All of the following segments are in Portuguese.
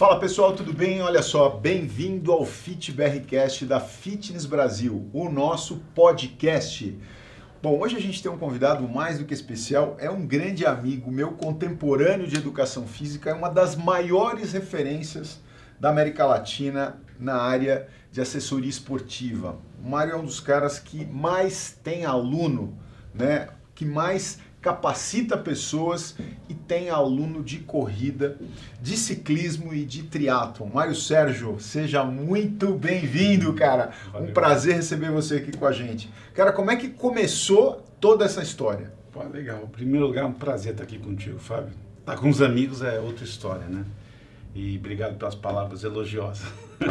Fala pessoal, tudo bem? Olha só, bem-vindo ao FitBRcast da Fitness Brasil, o nosso podcast. Bom, hoje a gente tem um convidado mais do que especial, é um grande amigo meu, contemporâneo de educação física, é uma das maiores referências da América Latina na área de assessoria esportiva. O Mário é um dos caras que mais tem aluno, né? Que mais capacita pessoas e tem aluno de corrida, de ciclismo e de triatlon. Mário Sérgio, seja muito bem-vindo, cara. Valeu. Um prazer receber você aqui com a gente. Cara, como é que começou toda essa história? Pô, legal. Em primeiro lugar, é um prazer estar aqui contigo, Fábio. Estar com os amigos é outra história, né? E obrigado pelas palavras elogiosas.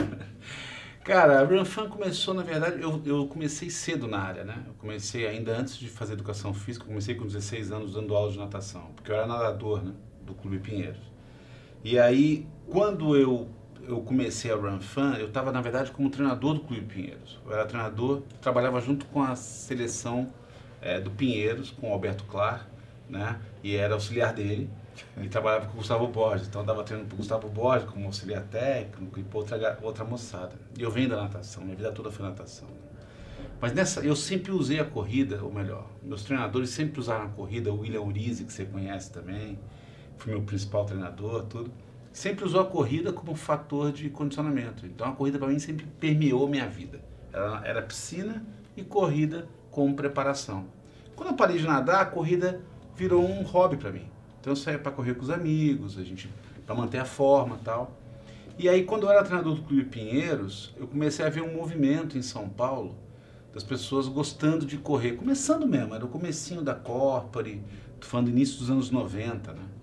Cara, a Run Fun começou, na verdade, eu comecei cedo na área, né? Eu comecei ainda antes de fazer educação física, comecei com 16 anos dando aula de natação, porque eu era nadador, né? Do Clube Pinheiros. E aí, quando eu comecei a Run Fun, eu estava, na verdade, como treinador do Clube Pinheiros. Eu era treinador, trabalhava junto com a seleção do Pinheiros, com o Alberto Clar, né? E era auxiliar dele. E trabalhava com o Gustavo Borges, então eu dava treino para o Gustavo Borges como auxiliar técnico e para outra moçada. E eu venho da natação, minha vida toda foi natação. Mas eu sempre usei a corrida, ou melhor, meus treinadores sempre usaram a corrida, o William Urize, que você conhece também, foi meu principal treinador, tudo. Sempre usou a corrida como fator de condicionamento. Então a corrida para mim sempre permeou minha vida. Era piscina e corrida como preparação. Quando eu parei de nadar, a corrida virou um hobby para mim. Então eu saía para correr com os amigos, para manter a forma e tal. E aí quando eu era treinador do Clube Pinheiros, eu comecei a ver um movimento em São Paulo das pessoas gostando de correr. Começando mesmo, era o comecinho da Corpore, tô falando do início dos anos 90, né?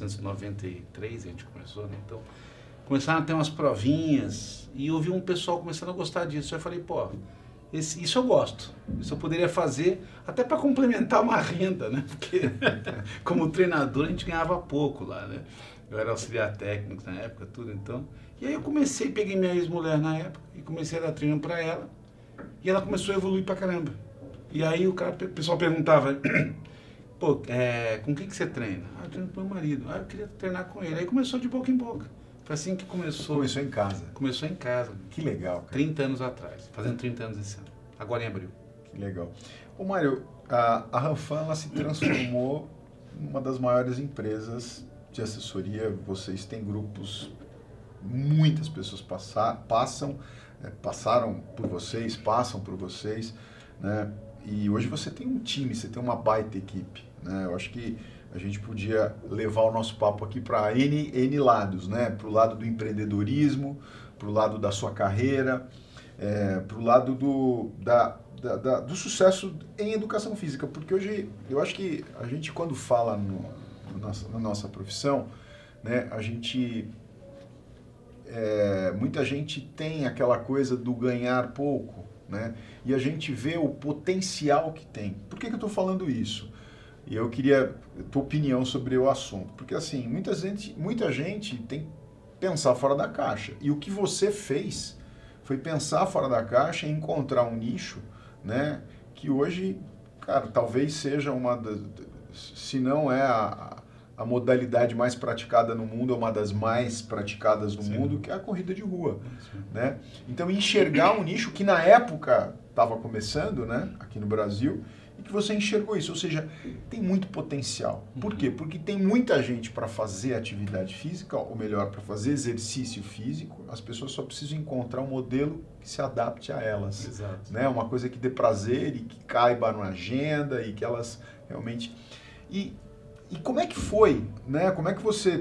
1993 a gente começou, né? Então começaram a ter umas provinhas e eu vi um pessoal começando a gostar disso. Eu falei, pô, isso eu gosto, isso eu poderia fazer até para complementar uma renda, né? Porque como treinador a gente ganhava pouco lá, né? Eu era auxiliar técnico na época, tudo, então. E aí eu peguei minha ex-mulher na época e comecei a dar treino para ela e ela começou a evoluir pra caramba. E aí o pessoal perguntava, pô, com quem que você treina? Ah, eu treino com meu marido. Ah, eu queria treinar com ele. Aí começou de boca em boca. Foi assim que começou. Começou em casa. Começou em casa. Que legal, cara. 30 anos atrás, fazendo 30 anos esse ano. Agora em abril. Que legal. Ô Mário, a Run Fun ela se transformou numa das maiores empresas de assessoria. Vocês têm grupos, muitas pessoas passaram por vocês, passam por vocês, né? E hoje você tem um time, você tem uma baita equipe, né? Eu acho que a gente podia levar o nosso papo aqui para N lados, né? Para o lado do empreendedorismo, para o lado da sua carreira, para o lado do sucesso em educação física. Porque hoje, eu acho que a gente, quando fala na nossa profissão, né? Muita gente tem aquela coisa do ganhar pouco, né? E a gente vê o potencial que tem. Por que eu estou falando isso? E eu queria a tua opinião sobre o assunto. Porque, assim, muita gente tem que pensar fora da caixa. E o que você fez foi pensar fora da caixa e encontrar um nicho, né? Que hoje, cara, talvez seja se não é a modalidade mais praticada no mundo, é uma das mais praticadas no mundo, que é a corrida de rua, né? Então, enxergar um nicho que na época estava começando, né? Aqui no Brasil, e que você enxergou isso, ou seja, tem muito potencial. Por quê? Porque tem muita gente para fazer atividade física, ou melhor, para fazer exercício físico, as pessoas só precisam encontrar um modelo que se adapte a elas. Exato. Né? Uma coisa que dê prazer e que caiba na agenda e que elas realmente... E como é que foi, né? Como é que você,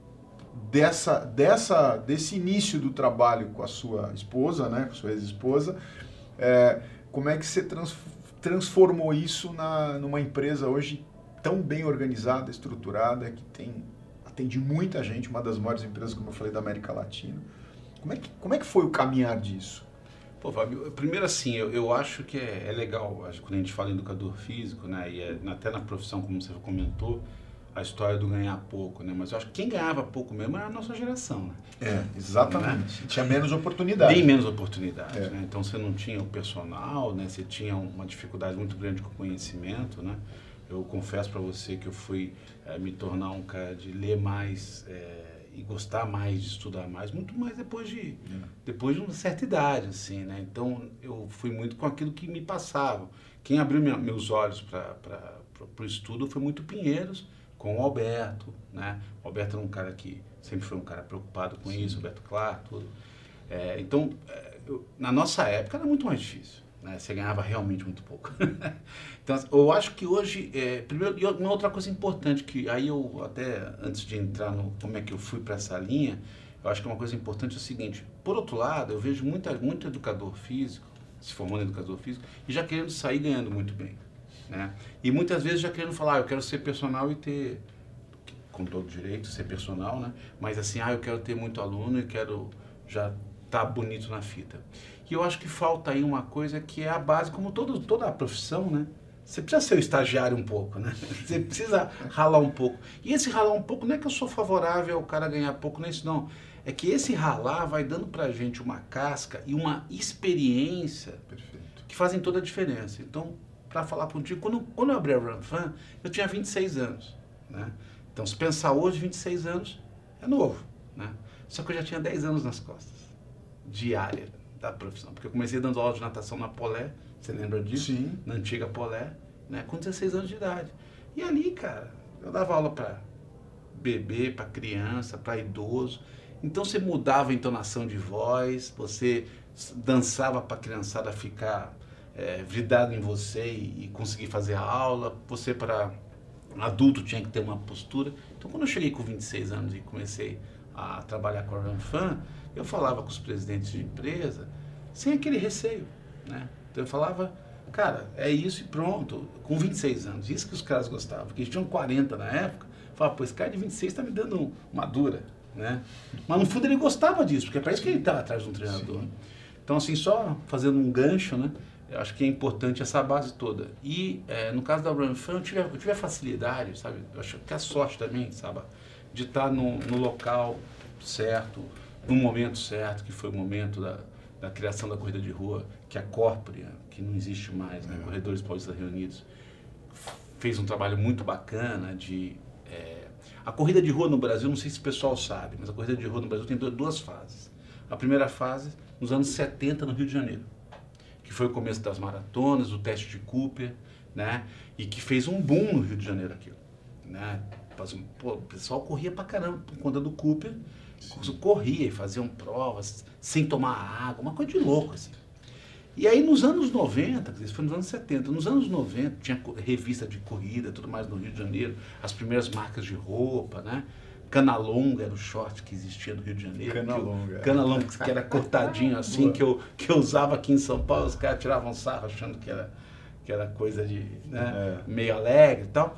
desse início do trabalho com a sua esposa, né? Com a sua ex-esposa, como é que você transformou isso numa empresa hoje tão bem organizada, estruturada, que atende muita gente, uma das maiores empresas, como eu falei, da América Latina. Como é que foi o caminhar disso? Pô, Fábio, primeiro assim, eu acho que é legal, quando a gente fala em educador físico, né, e até na profissão, como você comentou, a história do ganhar pouco, né, mas eu acho que quem ganhava pouco mesmo era a nossa geração, né? Exatamente. Né? Tinha menos oportunidades. Bem menos oportunidades, né? Então você não tinha o personal, né? Você tinha uma dificuldade muito grande com o conhecimento, né? Eu confesso para você que eu fui me tornar um cara de ler mais e gostar mais de estudar mais, muito mais depois de uma certa idade, assim, né? Então, eu fui muito com aquilo que me passava. Quem abriu meus olhos para o estudo foi muito Pinheiros, com o Alberto, né? O Alberto era um cara que sempre foi um cara preocupado com isso, Alberto Clark, tudo. Então, na nossa época era muito mais difícil, né? Você ganhava realmente muito pouco. Então, eu acho que hoje, primeiro, e uma outra coisa importante, que aí eu até, antes de entrar no como é que eu fui para essa linha, eu acho que uma coisa importante é o seguinte, por outro lado, eu vejo muito educador físico, se formando educador físico, e já querendo sair ganhando muito bem, né? E muitas vezes já querendo falar, eu quero ser personal e ter, com todo direito, ser personal, né? Mas assim, eu quero ter muito aluno e quero já estar bonito na fita. E eu acho que falta aí uma coisa que é a base, como toda a profissão, né? Você precisa ser o estagiário um pouco, né? Você precisa ralar um pouco. E esse ralar um pouco não é que eu sou favorável ao cara ganhar pouco, não é isso não. É que esse ralar vai dando pra gente uma casca e uma experiência que fazem toda a diferença. Então, para falar contigo, quando eu abri a RunFan, eu tinha 26 anos, né? Então, se pensar hoje, 26 anos é novo, né? Só que eu já tinha 10 anos nas costas, diária da profissão. Porque eu comecei dando aula de natação na Polé, você lembra disso? Sim. Na antiga Polé, né? Com 16 anos de idade. E ali, cara, eu dava aula para bebê, para criança, para idoso. Então você mudava a entonação de voz, você dançava para a criançada ficar vidado em você e conseguir fazer a aula. Você, para adulto, tinha que ter uma postura. Então, quando eu cheguei com 26 anos e comecei a trabalhar com a RunFan, eu falava com os presidentes de empresa sem aquele receio, né? Então eu falava, cara, é isso e pronto, com 26 anos, isso que os caras gostavam, porque eles tinham 40 na época, eu falava, pô, esse cara de 26 está me dando uma dura, né? Mas no fundo ele gostava disso, porque é para isso que ele está atrás de um treinador. Sim. Então assim, só fazendo um gancho, né? Eu acho que é importante essa base toda. E no caso da RunFan, eu tive a facilidade, sabe? Eu acho que a sorte também, sabe? De estar no local certo, no momento certo, que foi o momento da criação da corrida de rua, que a Corpore, que não existe mais, né? Corredores Paulistas Reunidos, fez um trabalho muito bacana de... A corrida de rua no Brasil, não sei se o pessoal sabe, mas a corrida de rua no Brasil tem duas fases. A primeira fase, nos anos 70, no Rio de Janeiro, que foi o começo das maratonas, do teste de Cooper, né? E que fez um boom no Rio de Janeiro aquilo, né? Pô, o pessoal corria pra caramba por conta do Cooper. Corria e faziam provas sem tomar água, uma coisa de louco, assim. E aí nos anos 90, isso foi nos anos 70, nos anos 90 tinha revista de corrida, tudo mais no Rio de Janeiro, as primeiras marcas de roupa, né? Canalonga era o short que existia no Rio de Janeiro. Canalonga, que era cortadinho assim, que eu usava aqui em São Paulo, os caras tiravam sarro achando que era coisa de, né, meio alegre e tal.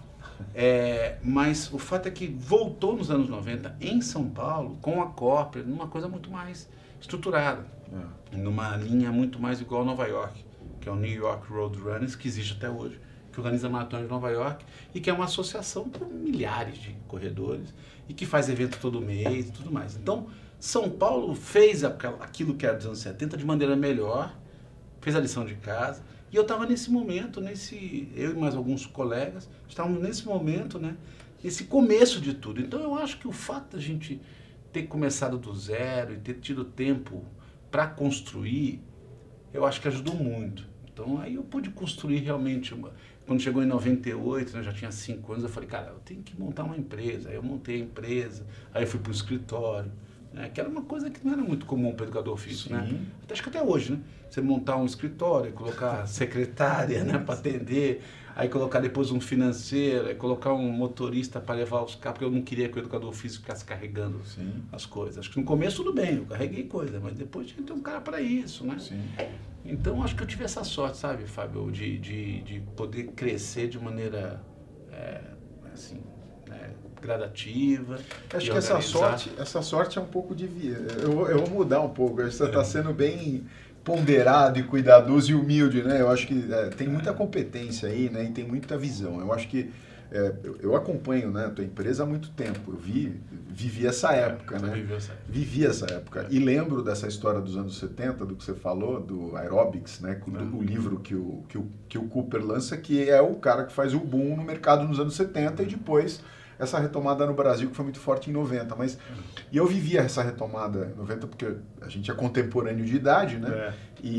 Mas o fato é que voltou nos anos 90 em São Paulo com a Corpore numa coisa muito mais estruturada, numa linha muito mais igual a Nova York, que é o New York Road Runners, que existe até hoje, que organiza a Maratona de Nova York e que é uma associação com milhares de corredores e que faz evento todo mês e tudo mais. Então, São Paulo fez aquilo que era dos anos 70 de maneira melhor, fez a lição de casa. E eu estava nesse momento, eu e mais alguns colegas, estávamos nesse momento, né, nesse começo de tudo. Então eu acho que o fato da gente ter começado do zero e ter tido tempo para construir, eu acho que ajudou muito. Então aí eu pude construir realmente, quando chegou em 98, né, eu já tinha 5 anos, eu falei, cara, eu tenho que montar uma empresa. Aí eu montei a empresa, aí eu fui para o escritório. Que era uma coisa que não era muito comum para o educador físico, né? Acho que até hoje, né? Você montar um escritório, colocar secretária, né, para atender, aí colocar depois um financeiro, aí colocar um motorista para levar os carros, porque eu não queria que o educador físico ficasse carregando as coisas. Acho que no começo tudo bem, eu carreguei coisa, mas depois tinha que ter um cara para isso, né? Sim. Então acho que eu tive essa sorte, sabe, Fábio, de poder crescer de maneira, assim, gradativa. Acho que essa sorte é um pouco de... Eu vou mudar um pouco, acho que você está sendo bem ponderado e cuidadoso e humilde, né? Eu acho que tem muita competência aí, né? E tem muita visão. Eu acho que eu acompanho, né, a tua empresa há muito tempo. Eu vivi essa época, né? Vivi essa época. E lembro dessa história dos anos 70, do que você falou, do Aerobics, né? O livro que o Cooper lança, que é o cara que faz o boom no mercado nos anos 70 e depois essa retomada no Brasil, que foi muito forte em 90, mas e eu vivia essa retomada em 90 porque a gente é contemporâneo de idade, né?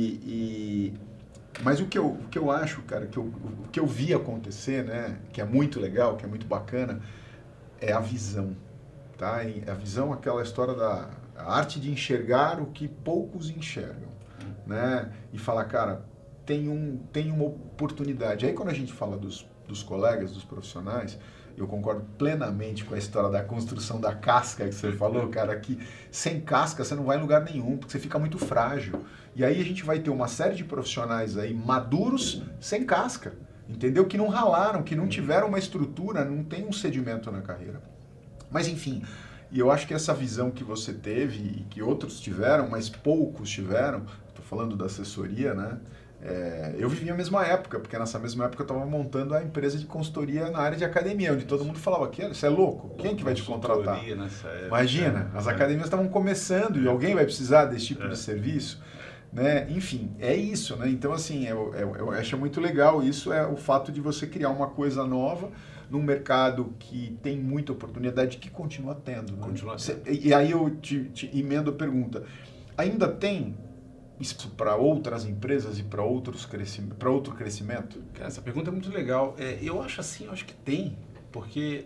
Mas o que eu acho, cara, o que eu vi acontecer, né, que é muito legal, que é muito bacana, é a visão, tá? E a visão, aquela história da a arte de enxergar o que poucos enxergam, né? E falar, cara, tem uma oportunidade. Aí quando a gente fala dos colegas, dos profissionais, eu concordo plenamente com a história da construção da casca que você falou, cara, que sem casca você não vai em lugar nenhum, porque você fica muito frágil. E aí a gente vai ter uma série de profissionais aí maduros sem casca, entendeu? Que não ralaram, que não tiveram uma estrutura, não tem um sedimento na carreira. Mas enfim, e eu acho que essa visão que você teve e que outros tiveram, mas poucos tiveram, estou falando da assessoria, né? Eu vivi a mesma época, porque nessa mesma época eu estava montando a empresa de consultoria na área de academia, onde todo mundo falava, você é louco? Quem que vai te contratar? Imagina, as academias estavam começando e alguém vai precisar desse tipo de serviço? Né? Enfim, é isso, né? Então, assim, eu acho muito legal isso, é o fato de você criar uma coisa nova num mercado que tem muita oportunidade, que continua tendo. Né? E aí eu te emendo a pergunta, ainda tem isso para outras empresas e para outro crescimento? Cara, essa pergunta é muito legal. Eu acho assim, eu acho que tem, porque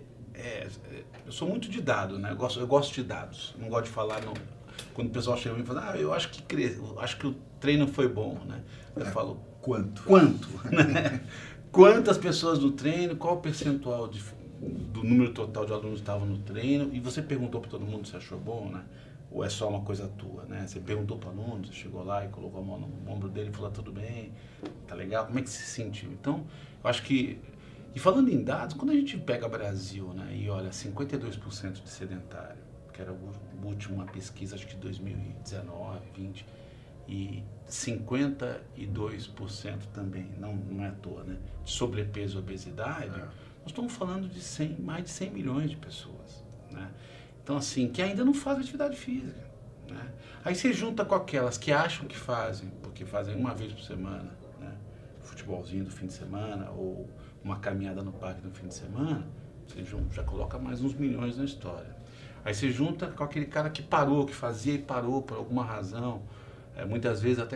eu sou muito de dado, né? Eu gosto de dados, não gosto de falar quando o pessoal chega e fala, eu acho que o treino foi bom, né? Eu falo, quanto? Né? Quantas pessoas no treino, qual o percentual do número total de alunos que estavam no treino, e você perguntou para todo mundo se achou bom, né? Ou é só uma coisa tua, né? Você perguntou para o aluno, você chegou lá e colocou a mão no ombro dele e falou, tudo bem, tá legal, como é que se sentiu? Então, eu acho que, e falando em dados, quando a gente pega Brasil, né, e olha, 52% de sedentário, que era a última pesquisa, acho que de 2019, 20, e 52% também, não é à toa, né, de sobrepeso e obesidade, nós estamos falando de mais de 100 milhões de pessoas, né? Então, assim, que ainda não fazem atividade física, né? Aí você junta com aquelas que acham que fazem, porque fazem uma vez por semana, né, futebolzinho do fim de semana, ou uma caminhada no parque no fim de semana, você já coloca mais uns milhões na história. Aí você junta com aquele cara que parou, que fazia e parou por alguma razão, muitas vezes até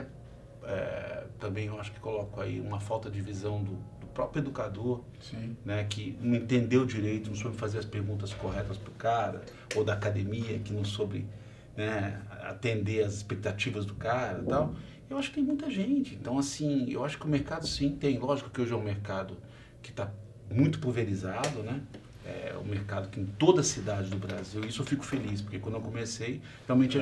também eu acho que coloco aí uma falta de visão do próprio educador, né, que não entendeu direito, não soube fazer as perguntas corretas para o cara, ou da academia, que não soube, né, atender as expectativas do cara e tal. Eu acho que tem muita gente. Então, assim, eu acho que o mercado sim tem. Lógico que hoje é um mercado que está muito pulverizado, né? É um mercado que em toda a cidade do Brasil, isso eu fico feliz, porque quando eu comecei, realmente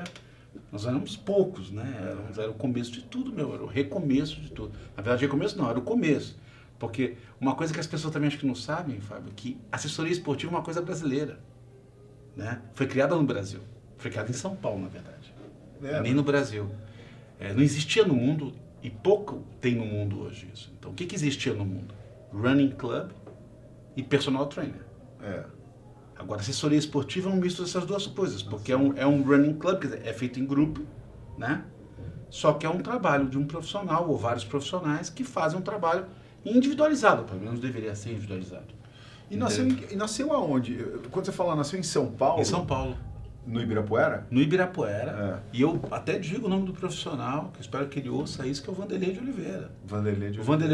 nós éramos poucos, né? Era o começo de tudo, era o recomeço de tudo. Na verdade, recomeço não, era o começo. Porque uma coisa que as pessoas também acho que não sabem, Fábio, que assessoria esportiva é uma coisa brasileira, né? Foi criada no Brasil, foi criada em São Paulo, na verdade, nem no Brasil. Não existia no mundo, e pouco tem no mundo hoje isso. Então, o que existia no mundo? Running club e personal trainer. Agora, assessoria esportiva é um misto dessas duas coisas, porque é um running club, quer dizer, é feito em grupo, né? Só que é um trabalho de um profissional ou vários profissionais que fazem um trabalho individualizado, pelo menos deveria ser individualizado. E nasceu aonde? Quando você fala nasceu em São Paulo? Em São Paulo. No Ibirapuera? No Ibirapuera. E eu até digo o nome do profissional, que eu espero que ele ouça isso, que é o Vanderlei de Oliveira. Vanderlei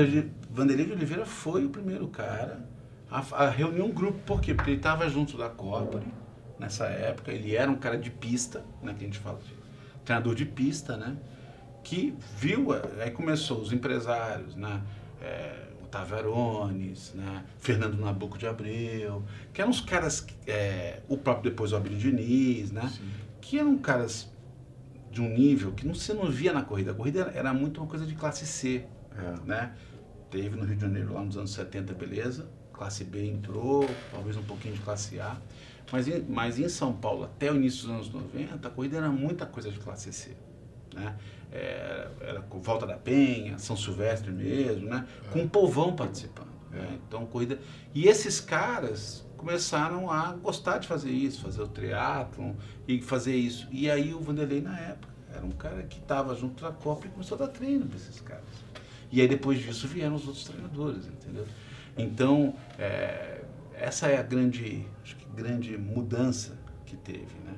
de Oliveira foi o primeiro cara a reunir um grupo. Por quê? Porque ele estava junto da Corpore nessa época. Ele era um cara de pista, né, que a gente fala de treinador de pista, né? Que viu, aí começou os empresários, né? Otávio Arones, né? Fernando Nabuco de Abreu, que eram os caras, o próprio depois o Abílio Diniz, né? Sim. Que eram caras de um nível que você não via na corrida. A corrida era muito uma coisa de classe C, né? Teve no Rio de Janeiro lá nos anos 70, beleza, classe B entrou, talvez um pouquinho de classe A, mas em São Paulo, até o início dos anos 90, a corrida era muita coisa de classe C, né? Era com Volta da Penha, São Silvestre mesmo, né? Com o povão participando. Né? Então, corrida. E esses caras começaram a gostar de fazer isso, fazer o triatlon e fazer isso. E aí o Vanderlei, na época, era um cara que estava junto da Copa e começou a dar treino para esses caras. E aí depois disso vieram os outros treinadores, entendeu? Então, essa é a grande, acho que grande mudança que teve, né?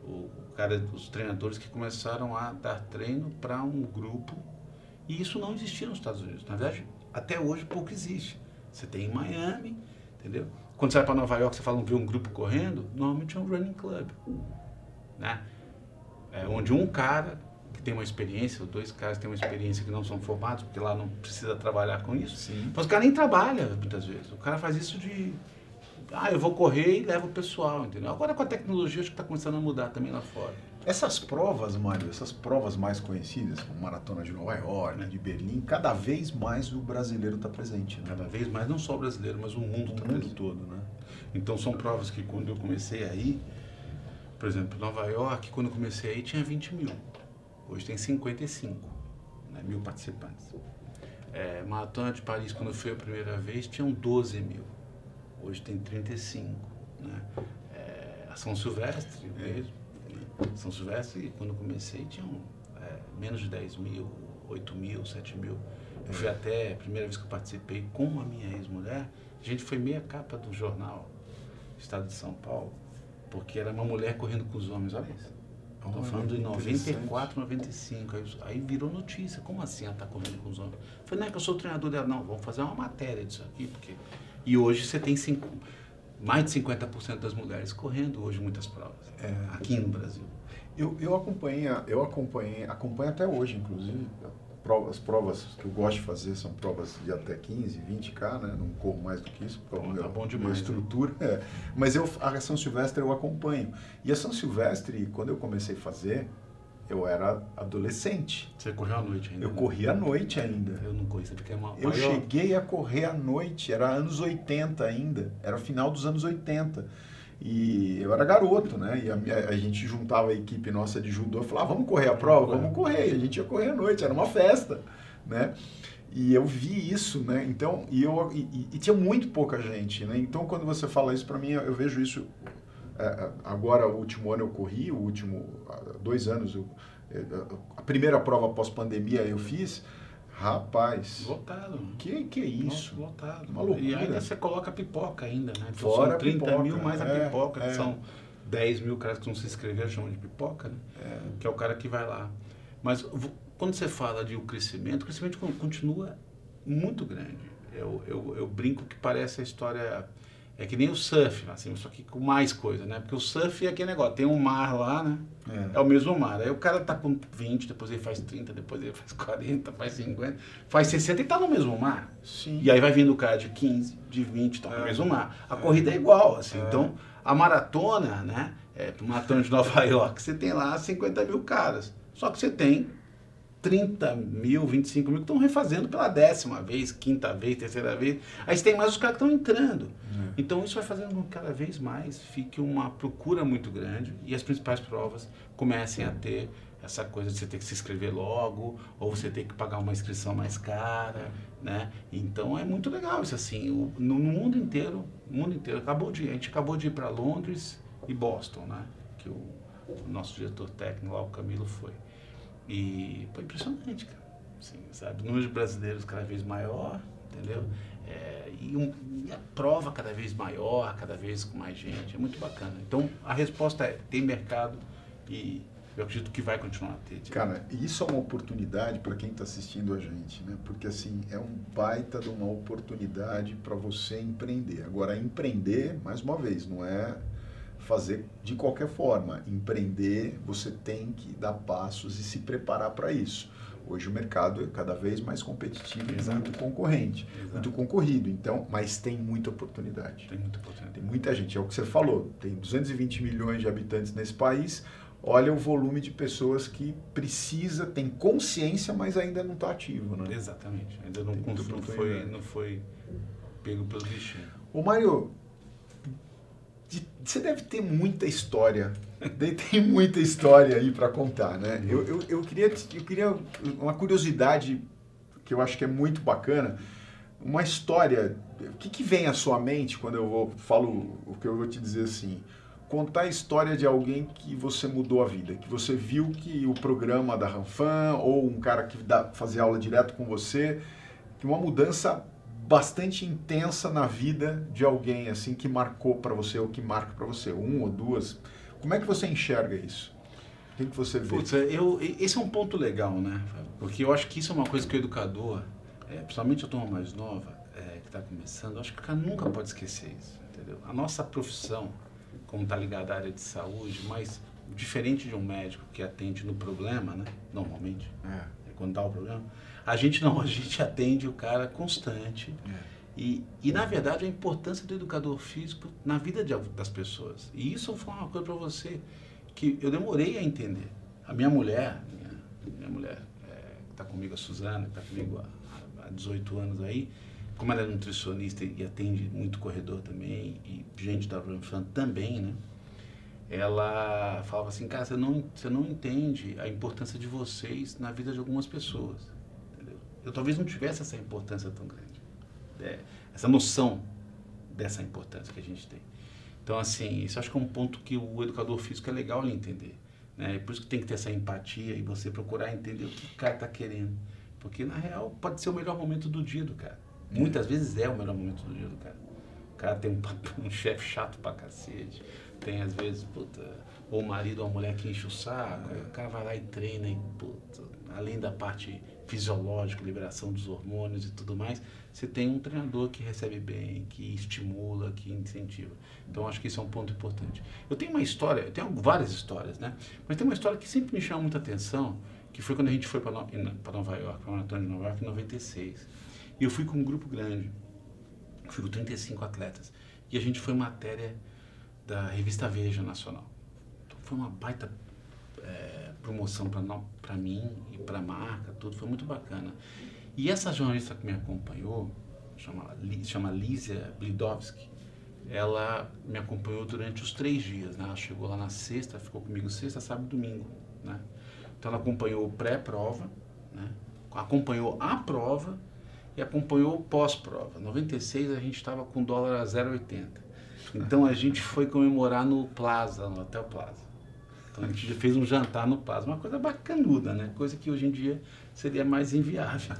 Os treinadores que começaram a dar treino para um grupo, e isso não existia nos Estados Unidos. Na verdade, até hoje pouco existe. Você tem em Miami, entendeu? Quando você vai para Nova York, você fala, vê um grupo correndo, normalmente é um running club, né? Onde um cara que tem uma experiência, ou dois caras que têm uma experiência que não são formados, porque lá não precisa trabalhar com isso. Sim. Mas o cara nem trabalha, muitas vezes. O cara faz isso de... eu vou correr e levo o pessoal, entendeu? Agora com a tecnologia, acho que está começando a mudar também lá fora. Essas provas, Mário, essas provas mais conhecidas, como Maratona de Nova York, de Berlim, cada vez mais o brasileiro está presente, né? Cada vez mais, não só o brasileiro, mas o mundo está presente. Todo, né? Então são provas que quando eu comecei aí, por exemplo, Nova York, quando eu comecei aí tinha 20 mil. Hoje tem 55, né, mil participantes. Maratona de Paris, quando eu fui a primeira vez, tinham 12 mil. Hoje tem 35, né? A São Silvestre mesmo. São Silvestre, quando eu comecei, tinham menos de 10 mil, 8 mil, 7 mil. Eu fui até, a primeira vez que eu participei com a minha ex-mulher, a gente foi meia capa do jornal Estado de São Paulo, porque era uma mulher correndo com os homens, olha isso. Estou falando de 94, 95, aí virou notícia, como assim ela está correndo com os homens? Eu falei, não é que eu sou o treinador dela, não, vamos fazer uma matéria disso aqui, porque... E hoje você tem mais de 50% das mulheres correndo hoje muitas provas, aqui no Brasil. Eu acompanho até hoje, inclusive. As provas que eu gosto de fazer são provas de até 15, 20K, né? Não corro mais do que isso, por causa tá bom demais, da estrutura. Né? Mas a São Silvestre eu acompanho. E a São Silvestre, quando eu comecei a fazer, eu era adolescente. Você correu à noite ainda? Eu corria à noite ainda. Eu não corri, você fica maior. Eu cheguei a correr à noite, era anos 80 ainda, era final dos anos 80. E eu era garoto, né? E a gente juntava a equipe nossa de judô e falava, vamos correr a prova? Vamos correr. E a gente ia correr à noite, era uma festa, né? E eu vi isso, né? Então, e tinha muito pouca gente, né? Então, quando você fala isso, para mim, eu vejo isso... agora, o último ano eu corri, 2 anos, a primeira prova pós-pandemia eu fiz... Rapaz, lotado. Que é isso? Nossa, lotado. Uma loucura. E ainda você coloca pipoca ainda, né? Então Fora são 30 pipoca, mil mais a pipoca, que são 10 mil caras que não se inscreveram, chamam de pipoca, né? Que é o cara que vai lá. Mas quando você fala de o crescimento continua muito grande. Eu brinco que parece a história... É que nem o surf, assim, só que com mais coisa, né? Porque o surf é aquele negócio, tem um mar lá, né? É o mesmo mar. Aí o cara tá com 20, depois ele faz 30, depois ele faz 40, faz 50, faz 60 e tá no mesmo mar. Sim. E aí vai vindo o cara de 15, de 20, tá no mesmo mar. A corrida é igual, assim. Então, a maratona, né? Maratona de Nova York, você tem lá 50 mil caras. Só que você tem 30 mil, 25 mil que estão refazendo pela 10ª vez, 5ª vez, 3ª vez. Aí você tem mais os caras que estão entrando. Então isso vai fazendo com que cada vez mais fique uma procura muito grande e as principais provas comecem a ter essa coisa de você ter que se inscrever logo, ou você ter que pagar uma inscrição mais cara, né? Então é muito legal isso assim. No mundo inteiro, a gente acabou de ir para Londres e Boston, né? Que o nosso diretor técnico lá, o Camilo, foi. E foi impressionante, cara. Assim, sabe? O número de brasileiros cada vez maior, entendeu? E a prova cada vez maior, cada vez com mais gente. É muito bacana. Então, a resposta é, tem mercado e eu acredito que vai continuar a ter. Cara, isso é uma oportunidade para quem está assistindo a gente, né? Porque, assim, é um baita de uma oportunidade para você empreender. Agora, empreender, mais uma vez, não é fazer de qualquer forma. Empreender, você tem que dar passos e se preparar para isso. Hoje o mercado é cada vez mais competitivo e muito concorrente, muito concorrido. Então, mas tem muita oportunidade. Tem muita oportunidade. Tem muita gente, é o que você falou. Tem 220 milhões de habitantes nesse país. Olha o volume de pessoas que precisa, tem consciência, mas ainda não está ativo, né? Exatamente. Ainda não foi pego pelos bichinhos. Ô Mário, você deve ter muita história. Tem muita história aí para contar, né? Eu queria uma curiosidade que eu acho que é muito bacana, uma história. O que vem à sua mente quando eu falo o que eu vou te dizer assim? Contar a história de alguém que você mudou a vida, que você viu que o programa da Ranfan ou um cara que fazia aula direto com você, que uma mudança bastante intensa na vida de alguém assim que marcou para você ou que marca para você, um ou duas. Como é que você enxerga isso? O que você vê? Putz, esse é um ponto legal, né? Porque eu acho que isso é uma coisa que o educador, principalmente a turma mais nova, que está começando, eu acho que o cara nunca pode esquecer isso, entendeu? A nossa profissão, como está ligada à área de saúde, mas diferente de um médico que atende no problema, né? Normalmente, quando dá o problema, a gente atende o cara constante. E na verdade, a importância do educador físico na vida das pessoas. E isso eu vou falar uma coisa para você, que eu demorei a entender. A minha mulher, que está comigo, a Suzana, que está comigo há 18 anos aí, como ela é nutricionista e atende muito corredor também, e gente da RunFan também, né? Ela falava assim, cara, você não entende a importância de vocês na vida de algumas pessoas, entendeu? Eu talvez não tivesse essa importância tão grande, essa noção dessa importância que a gente tem. Então, assim, isso acho que é um ponto que o educador físico é legal ele entender, né? Por isso que tem que ter essa empatia e você procurar entender o que o cara está querendo. Porque, na real, pode ser o melhor momento do dia do cara. Muitas vezes é o melhor momento do dia do cara. O cara tem um chefe chato pra cacete. Tem, às vezes, ou o marido ou a mulher que enche o saco. O cara vai lá e treina e, além da parte fisiológica, liberação dos hormônios e tudo mais, você tem um treinador que recebe bem, que estimula, que incentiva. Então, acho que isso é um ponto importante. Eu tenho uma história, eu tenho várias histórias, né? Mas tem uma história que sempre me chama muita atenção, que foi quando a gente foi para Nova York, para a Maratona de Nova York, em 96. E eu fui com um grupo grande, fui com 35 atletas. E a gente foi matéria da revista Veja Nacional. Então, foi uma baita promoção para mim e para a marca, tudo, foi muito bacana. E essa jornalista que me acompanhou, chama Lízia Blidowski, ela me acompanhou durante os 3 dias, né? Ela chegou lá na sexta, ficou comigo sexta, sábado e domingo, né? Então ela acompanhou o pré-prova, né? Acompanhou a prova e acompanhou o pós-prova. Em 96 a gente estava com dólar a 0,80. Então a gente foi comemorar no Plaza, no Hotel Plaza. Então a gente já fez um jantar no Plaza, uma coisa bacanuda, né? Coisa que hoje em dia seria mais inviável.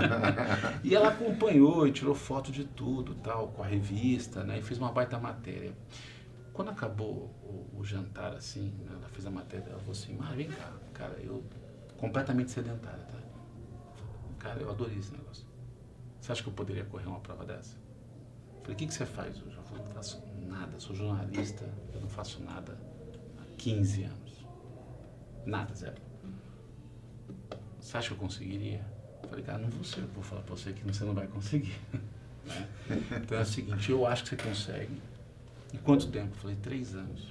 E ela acompanhou e tirou foto de tudo, tal, com a revista, né? E fez uma baita matéria. Quando acabou o jantar, assim, né? Ela fez a matéria, ela falou assim, mas vem cá, cara, eu completamente sedentária, tá? Cara, eu adorei esse negócio. Você acha que eu poderia correr uma prova dessa? Eu falei, o que você faz hoje? Eu falei, não faço nada, sou jornalista, eu não faço nada há 15 anos. Nada, zero. Você acha que eu conseguiria? Eu falei, cara, não vou falar pra você que você não vai conseguir. Né? Então é o seguinte, eu acho que você consegue. Em quanto tempo? Eu falei, 3 anos.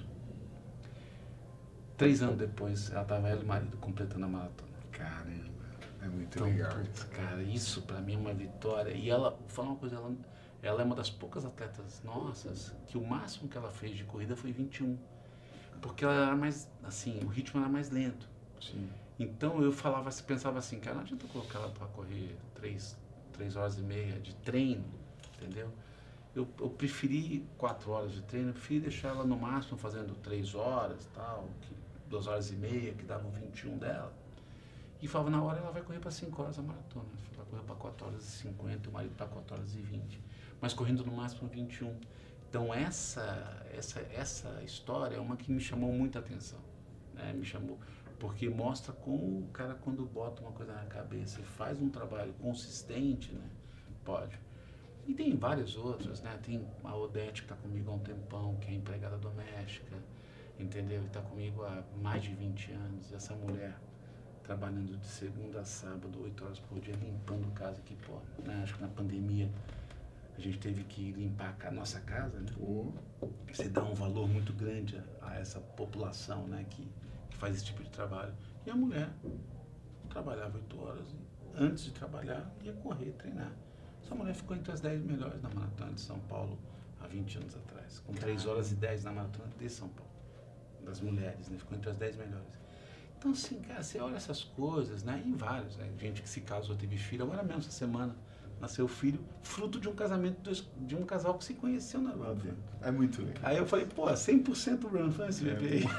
3 anos depois, ela estava ela e o marido completando a maratona. Caramba, é muito legal. Putz, cara, isso pra mim é uma vitória. E ela, fala uma coisa, ela é uma das poucas atletas nossas que o máximo que ela fez de corrida foi 21. Porque ela era mais, assim, o ritmo era mais lento. Sim. Então eu pensava assim, cara, não adianta eu colocar ela para correr 3 horas e meia de treino, entendeu? Eu preferi 4 horas de treino, eu preferi deixar ela no máximo fazendo 3 horas, tal, 2 horas e meia, que dava o 21 dela. E falava, na hora ela vai correr para 5 horas a maratona. Ela correu para 4 horas e 50, o marido para 4 horas e 20. Mas correndo no máximo 21. Então essa história é uma que me chamou muita atenção, né? Me chamou, porque mostra como o cara, quando bota uma coisa na cabeça e faz um trabalho consistente, né? Pode. E tem várias outras, né? Tem a Odete que está comigo há um tempão, que é empregada doméstica, entendeu? E está comigo há mais de 20 anos. Essa mulher trabalhando de segunda a sábado, 8 horas por dia, limpando casa aqui, pô, né? Acho que na pandemia a gente teve que limpar a nossa casa, né? Você dá um valor muito grande a essa população, né? Que faz esse tipo de trabalho. E a mulher trabalhava 8 horas. Antes de trabalhar, ia correr, treinar. Essa mulher ficou entre as 10 melhores na Maratona de São Paulo há 20 anos atrás. Com 3 horas e 10 na Maratona de São Paulo. Das mulheres, né? Ficou entre as 10 melhores. Então, assim, cara, você olha essas coisas, né? E vários, né? Gente que se casou, teve filho. Agora mesmo, essa semana, nasceu filho, fruto de um casamento de um casal que se conheceu na RunFan. É muito legal. Aí eu falei, pô, 100% RunFan esse bebê aí.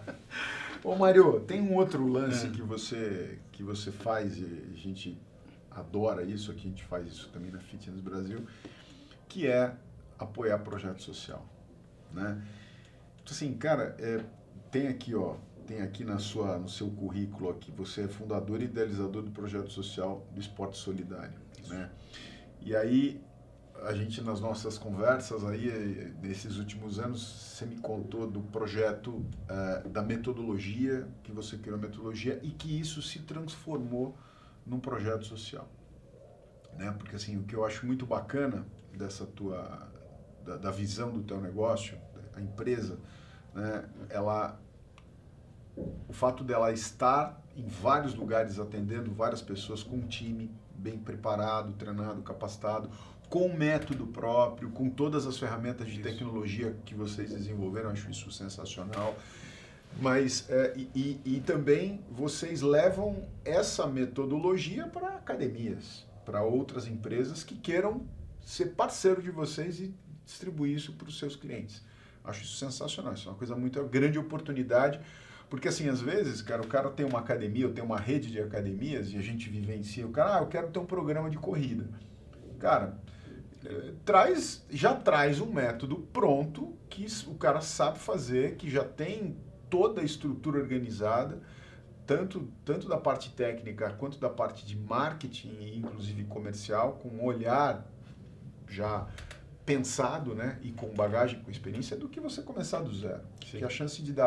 Ô, Mário, tem um outro lance que você faz e a gente adora isso, aqui a gente faz isso também na Fitness Brasil, que é apoiar projeto social, né? Então, assim, cara, tem aqui no seu currículo aqui, você é fundador e idealizador do projeto social do Esporte Solidário, né? E aí, a gente nas nossas conversas aí, nesses últimos anos, você me contou do projeto, da metodologia, que você criou a metodologia e que isso se transformou num projeto social, né? Porque assim, o que eu acho muito bacana dessa da visão do teu negócio, a empresa, né? O fato dela estar em vários lugares atendendo várias pessoas com um time bem preparado, treinado, capacitado, com método próprio, com todas as ferramentas de tecnologia que vocês desenvolveram, acho isso sensacional. Mas, e também vocês levam essa metodologia para academias, para outras empresas que queiram ser parceiro de vocês e distribuir isso para os seus clientes. Acho isso sensacional, isso é uma coisa muito grande oportunidade, porque assim, às vezes, cara, o cara tem uma academia, ou tem uma rede de academias, e a gente vivencia, o cara, eu quero ter um programa de corrida. Cara, já traz um método pronto, que o cara sabe fazer, que já tem toda a estrutura organizada, tanto da parte técnica quanto da parte de marketing e inclusive comercial, com um olhar já pensado, né, e com bagagem, com experiência, do que você começar do zero. Sim. Porque a chance de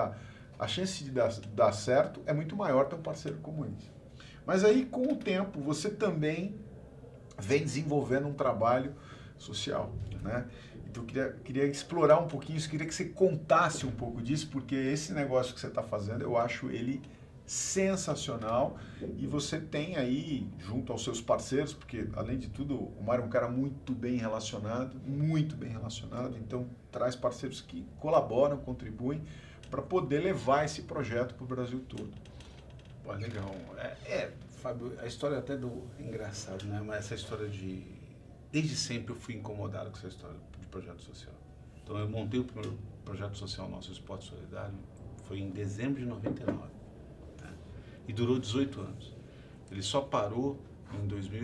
dar certo é muito maior ter um parceiro como esse. Mas aí, com o tempo, você também vem desenvolvendo um trabalho social, né? Então eu queria explorar um pouquinho isso, queria que você contasse um pouco disso, porque esse negócio que você está fazendo, eu acho ele sensacional, e você tem aí, junto aos seus parceiros, porque além de tudo, o Mário é um cara muito bem relacionado, então traz parceiros que colaboram, contribuem, para poder levar esse projeto para o Brasil todo. Pô, legal. Fábio, a história até do engraçado, né? Mas essa história desde sempre eu fui incomodado com essa história de projeto social. Então eu montei o primeiro projeto social nosso, Esporte Solidário, foi em dezembro de 99, né? E durou 18 anos. Ele só parou em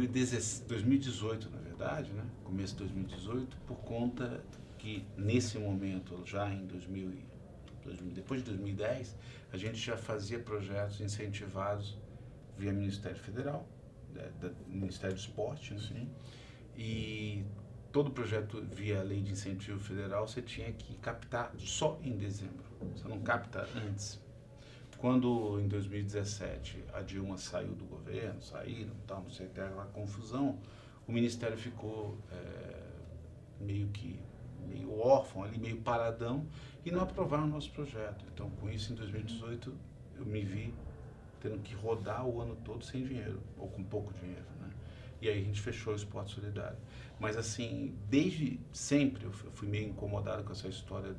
2018, na verdade, né? Começo de 2018, por conta que nesse momento, já em depois de 2010, a gente já fazia projetos incentivados via Ministério Federal, Ministério do Esporte, né? Sim. E todo projeto via Lei de Incentivo Federal você tinha que captar só em dezembro, você não capta antes. Quando em 2017 a Dilma saiu do governo, não sei, até aquela confusão, o Ministério ficou meio órfão ali, meio paradão, e não aprovaram o nosso projeto. Então, com isso, em 2018, eu me vi tendo que rodar o ano todo sem dinheiro, ou com pouco dinheiro, né? E aí a gente fechou o Esporte Solidário. Mas assim, desde sempre eu fui meio incomodado com essa história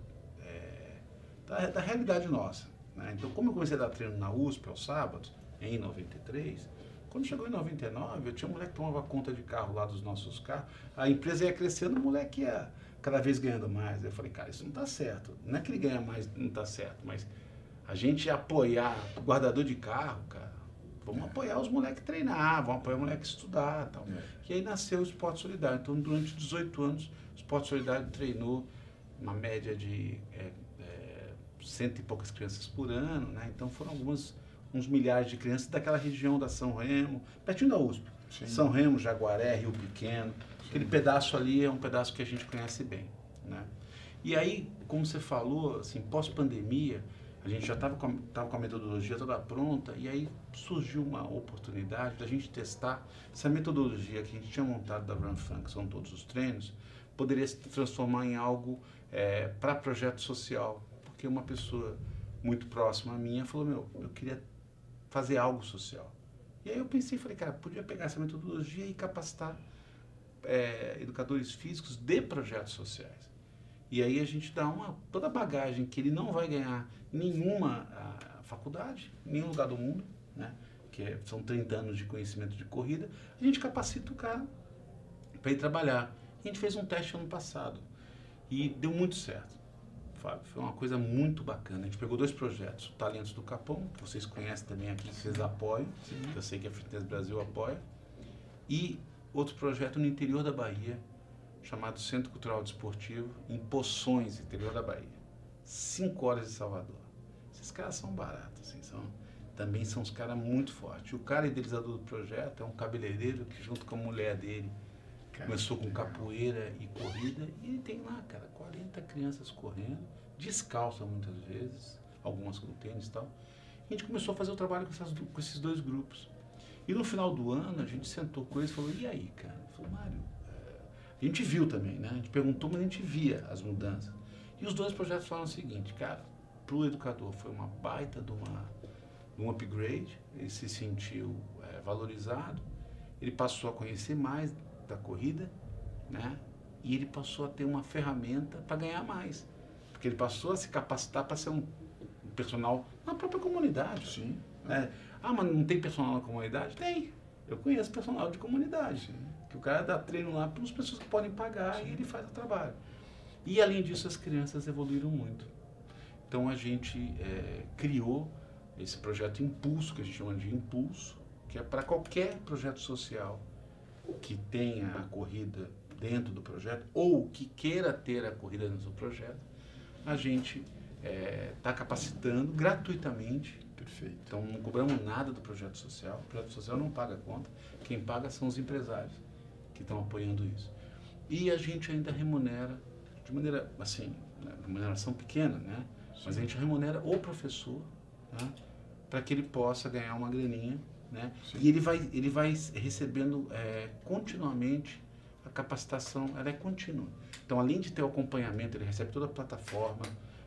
da realidade nossa, né? Então, como eu comecei a dar treino na USP aos sábados, em 93, quando chegou em 99, eu tinha um moleque que tomava conta de carro lá dos nossos carros, a empresa ia crescendo, o moleque ia cada vez ganhando mais. Eu falei, cara, isso não está certo. Não é que ele ganha mais, não está certo, mas a gente apoiar o guardador de carro, cara, vamos apoiar os moleques treinar, vamos apoiar o moleque estudar, tal. E aí nasceu o Esporte Solidário. Então, durante 18 anos, o Esporte Solidário treinou uma média de 100 e poucas crianças por ano, né? Então, foram uns milhares de crianças daquela região da São Remo, pertinho da USP. Sim. São Remo, Jaguaré, Rio Pequeno. Sim. Aquele pedaço ali é um pedaço que a gente conhece bem, né? E aí, como você falou, assim, pós-pandemia, a gente já estava com a metodologia toda pronta, e aí surgiu uma oportunidade da gente testar essa metodologia que a gente tinha montado da Run Fun, que são todos os treinos, poderia se transformar em algo para projeto social. Porque uma pessoa muito próxima a minha falou, eu queria fazer algo social. E aí eu pensei, falei, cara, podia pegar essa metodologia e capacitar educadores físicos de projetos sociais. E aí a gente dá toda a bagagem que ele não vai ganhar em nenhuma faculdade, em nenhum lugar do mundo, né? São 30 anos de conhecimento de corrida, a gente capacita o cara para ir trabalhar. E a gente fez um teste ano passado e deu muito certo, Fábio. Foi uma coisa muito bacana. A gente pegou 2 projetos, o Talentos do Capão, que vocês conhecem também aqui, que vocês apoiam, que eu sei que a Fitness Brasil apoia, E outro projeto no interior da Bahia, chamado Centro Cultural Desportivo, em Poções, interior da Bahia. 5 horas de Salvador. Esses caras são baratos, assim, também são uns caras muito fortes. O cara idealizador do projeto é um cabeleireiro que, junto com a mulher dele, começou com capoeira e corrida, e ele tem lá, cara, 40 crianças correndo, descalça muitas vezes, algumas com tênis e tal. E a gente começou a fazer o trabalho com esses 2 grupos. E no final do ano, a gente sentou com eles e falou, e aí, cara? Ele falou, Mário, a gente viu também, né? A gente perguntou, mas a gente via as mudanças. E os 2 projetos falaram o seguinte, cara, para o educador foi uma baita de um upgrade, ele se sentiu valorizado, ele passou a conhecer mais da corrida, né? E ele passou a ter uma ferramenta para ganhar mais, porque ele passou a se capacitar para ser um personal na própria comunidade. Sim. Né? Ah, mas não tem personal na comunidade? Tem. Eu conheço personal de comunidade. Sim. Que o cara dá treino lá para as pessoas que podem pagar. Sim. E ele faz o trabalho. E além disso, as crianças evoluíram muito. Então a gente criou esse projeto Impulso, que a gente chama de Impulso, que é para qualquer projeto social que tenha a corrida dentro do projeto ou que queira ter a corrida dentro do projeto, a gente está capacitando gratuitamente. Perfeito. Então não cobramos nada do projeto social, o projeto social não paga a conta, quem paga são os empresários que estão apoiando isso. E a gente ainda remunera, de maneira assim, remuneração pequena, né? Sim. Mas a gente remunera o professor, né? Para que ele possa ganhar uma graninha, né? E ele vai recebendo continuamente a capacitação, ela é contínua. Então, além de ter o acompanhamento, ele recebe toda a plataforma,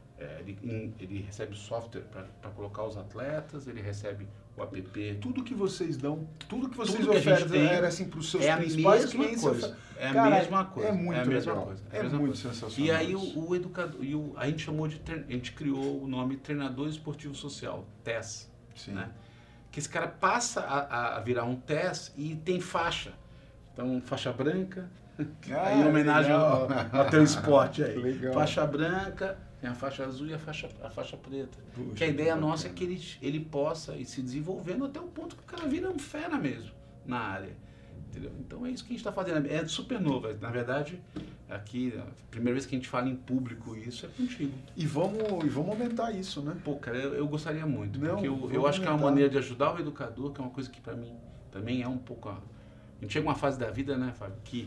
ele recebe software para colocar os atletas, ele recebe o app. Tudo que vocês dão, tudo que vocês oferecem era assim para os seus principais clientes. É a mesma coisa. É muito legal. Coisa. É muito sensacional. E aí o educador, a gente chamou a gente criou o nome Treinador Esportivo Social, TES. Sim. Né? Que esse cara passa a virar um TES e tem faixa. Então, faixa branca, aí em homenagem ao teu esporte aí. Legal. Faixa branca, tem a faixa azul e a faixa preta. Puxa, que a ideia nossa é que ele possa ir se desenvolvendo até o ponto que o cara vira um fera mesmo na área. Entendeu? Então é isso que a gente está fazendo. É super novo. Na verdade, aqui, a primeira vez que a gente fala em público isso é contigo. E vamos aumentar isso, né? Pô, cara, eu gostaria muito. Porque eu acho que é uma maneira de ajudar o educador, que é uma coisa que para mim também é um pouco... A gente chega uma fase da vida, né, Fábio, que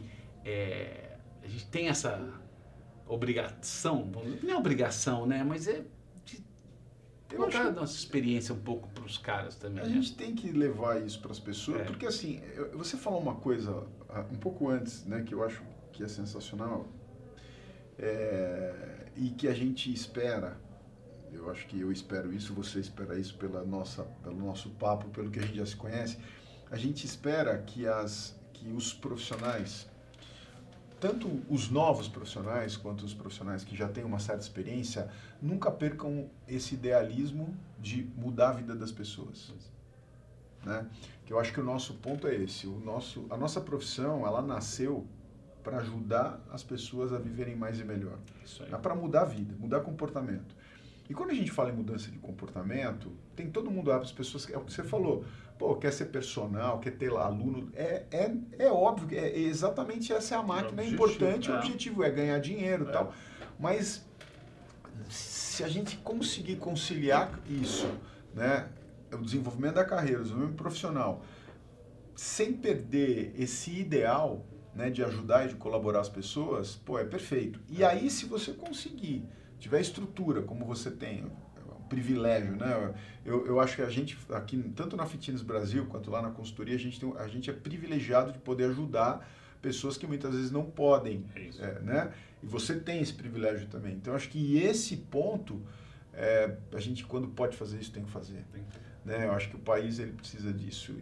a gente tem essa obrigação, não é obrigação, né, mas de colocar a nossa experiência um pouco para os caras também. A gente tem que levar isso para as pessoas, porque assim, você falou uma coisa um pouco antes, né, que eu acho que é sensacional, e que a gente espera, eu acho que eu espero isso, você espera isso pelo nosso papo, pelo que a gente já se conhece. A gente espera que os profissionais, tanto os novos profissionais quanto os profissionais que já têm uma certa experiência, nunca percam esse idealismo de mudar a vida das pessoas. Né? Que eu acho que o nosso ponto é esse. A nossa profissão, ela nasceu para ajudar as pessoas a viverem mais e melhor. Isso aí. Para mudar a vida, mudar comportamento. E quando a gente fala em mudança de comportamento, tem todo mundo as pessoas, é o que você falou, quer ser personal, quer ter lá aluno, é óbvio que exatamente essa é a máquina, é importante, o objetivo é ganhar dinheiro e tal, mas se a gente conseguir conciliar isso, né, o desenvolvimento da carreira, o desenvolvimento profissional, sem perder esse ideal, né, de ajudar e de colaborar as pessoas, é perfeito. E aí, se você conseguir, tiver estrutura, como você tem, um privilégio, né? Eu acho que a gente, aqui, tanto na Fitness Brasil, quanto lá na consultoria, a gente é privilegiado de poder ajudar pessoas que muitas vezes não podem, né? E você tem esse privilégio também. Então, acho que esse ponto, a gente, quando pode fazer isso, tem que fazer. Né? Eu acho que o país, ele precisa disso.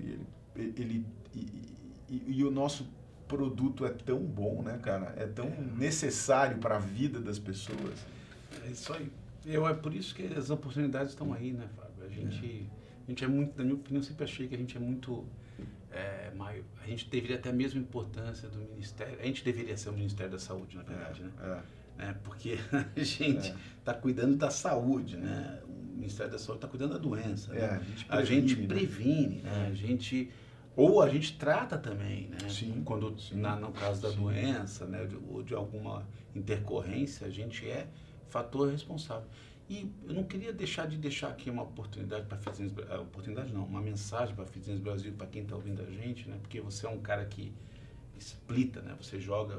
E o nosso produto é tão bom, né, cara? É tão necessário para a vida das pessoas. É isso aí. É por isso que as oportunidades estão aí, né, Fábio? A gente é muito, na minha opinião, sempre achei que a gente é muito... a gente deveria ter a mesma importância do Ministério. A gente deveria ser o Ministério da Saúde, na verdade, né? Porque a gente está cuidando da saúde, né? O Ministério da Saúde está cuidando da doença. Né? A gente previne, né? A gente Ou a gente trata também, né? Sim, Quando, sim, no caso da sim. doença, né? Ou de alguma intercorrência, a gente é fator responsável. E eu não queria deixar aqui uma oportunidade para Fitness Brasil, oportunidade não, uma mensagem para Fitness Brasil, para quem está ouvindo a gente, né? Porque você é um cara que explita, né? Você joga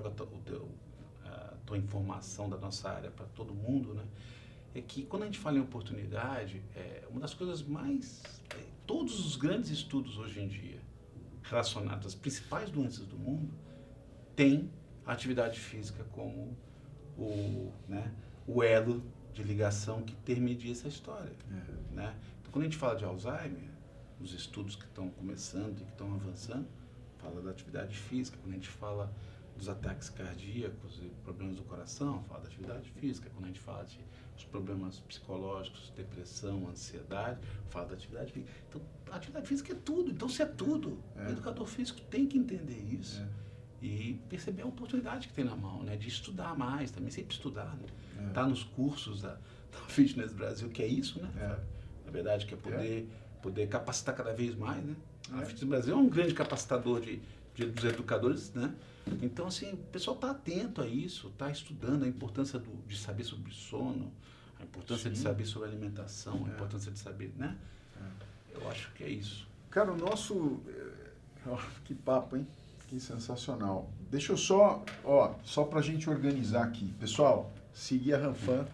a tua informação da nossa área para todo mundo, né? É que quando a gente fala em oportunidade, uma das coisas mais... todos os grandes estudos hoje em dia relacionados às principais doenças do mundo têm a atividade física como o elo de ligação que intermedia essa história. Né? Então, quando a gente fala de Alzheimer, os estudos que estão começando e que estão avançando, fala da atividade física. Quando a gente fala dos ataques cardíacos e problemas do coração, fala da atividade física. Quando a gente fala dos problemas psicológicos, depressão, ansiedade, fala da atividade física. Então, a atividade física é tudo. Então, se é tudo, o educador físico tem que entender isso e perceber a oportunidade que tem na mão, né? De estudar mais também, sempre estudar, né? Tá nos cursos da Fitness Brasil, que é isso, né? Na verdade, que é poder capacitar cada vez mais, né? A Fitness Brasil é um grande capacitador dos educadores, né? Então, assim, o pessoal está atento a isso, está estudando a importância de saber sobre sono, a importância de saber sobre alimentação, a importância de saber, né? Eu acho que é isso. Cara, o nosso... que papo, hein? Que sensacional. Deixa eu só pra gente organizar aqui. Pessoal, seguir a Ranfan.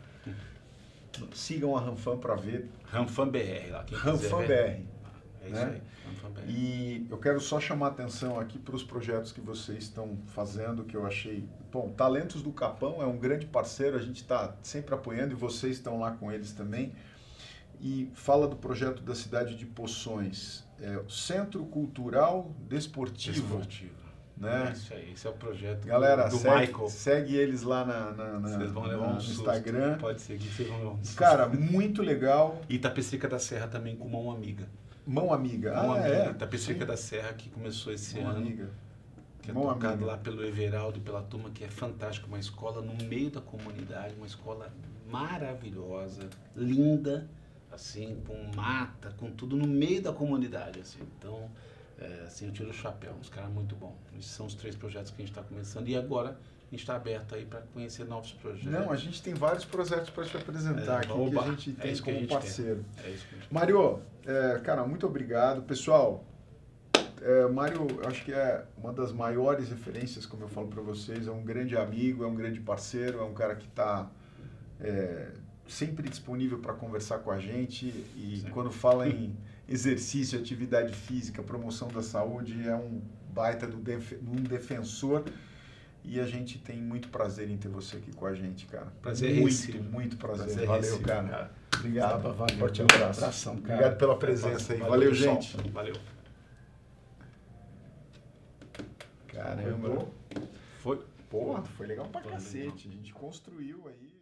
Sigam a Ranfan para ver. Ranfan BR lá. Ranfan BR. É isso aí. Ranfan BR. E eu quero só chamar a atenção aqui para os projetos que vocês estão fazendo, que eu achei... Bom, Talentos do Capão é um grande parceiro, a gente está sempre apoiando e vocês estão lá com eles também. E fala do projeto da cidade de Poções. O Centro Cultural Desportivo. Né? É isso aí, esse é o projeto Galera, do Michael. Segue eles lá Vocês vão levar no Instagram. Pode seguir, vocês vão levar um susto. Cara, muito legal. E Itapecerica da Serra também com Mão Amiga. Mão Amiga. Mão Amiga. Itapecerica da Serra que começou esse Mão ano. Amiga. Que é tocado lá pelo Everaldo e pela turma, que é fantástico. Uma escola no meio da comunidade, uma escola maravilhosa, linda, assim, com mata, com tudo no meio da comunidade, assim. Então... assim, eu tiro o chapéu, uns caras muito bons. Esses são os 3 projetos que a gente está começando e agora a gente está aberto aí para conhecer novos projetos. Não, a gente tem vários projetos para te apresentar aqui que a gente tem como parceiro. É isso que a gente Mário, cara, muito obrigado. Pessoal, Mário, acho que é uma das maiores referências, como eu falo para vocês, é um grande amigo, é um grande parceiro, é um cara que está sempre disponível para conversar com a gente e quando fala em exercício, atividade física, promoção da saúde, é um baita um defensor e a gente tem muito prazer em ter você aqui com a gente, cara. Prazer muito prazer. Valeu, cara. Obrigado. Valeu. Forte abraço. Abração, cara. Obrigado pela presença aí. Valeu, gente. Valeu. Caramba. Foi. Porra, foi legal pra cacete. A gente construiu aí.